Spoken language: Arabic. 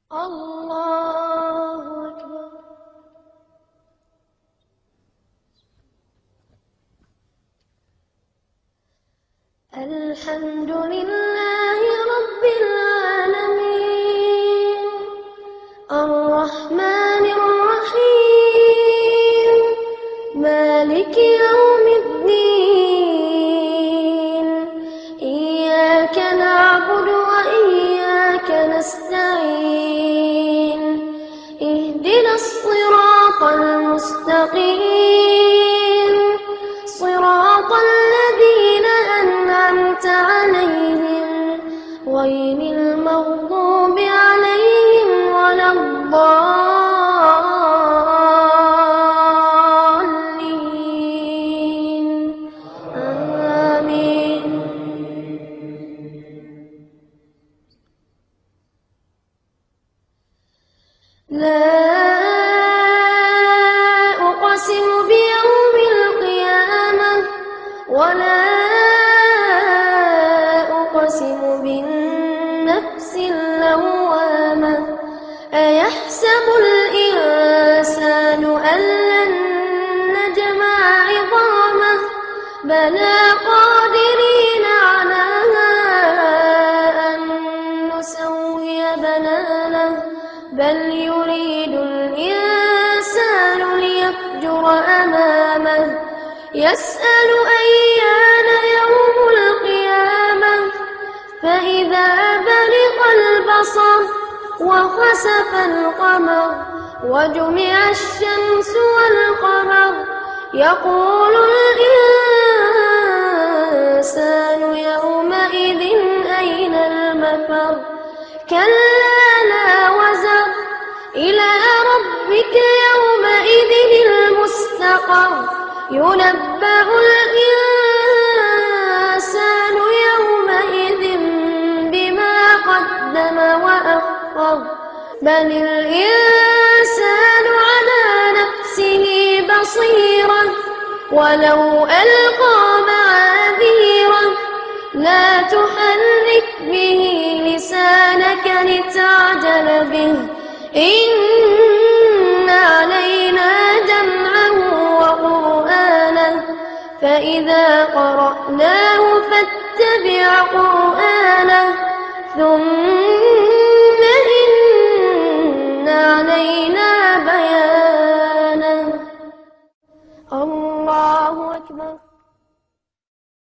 الله أكبر. الحمد لله رب العالمين الرحمن الرحيم مالك يوم الدين إياك نعبد وإياك نستعين اهدنا الصراط المستقيم صراط الذين أنعمت عليهم غير المغضوب عليهم ولا الضالين آمين. لا أقسم بيوم القيامة ولا أقسم بالنفس اللوامة أيحسب الإنسان أن لن نجمع عظامه بلى قادرين على أن نسوي بنانه بل يريد الإنسان ليفجر أمامه يسأل أيان يوم القيامة فإذا برق البصر وخسف القمر وجمع الشمس والقمر يقول الإنسان يومئذ أين المفر كلا لا وزر إلى ربك يومئذ المستقر ينبأ الإنسان يومئذ بما قدم وأخر بل الإنسان على نفسه بصيرة ولو ألقى معاذيره لا تحرك به لسانك لتعجل به إن علينا جمعه وقرآنه فإذا قرأناه فاتبع قرآنه ثم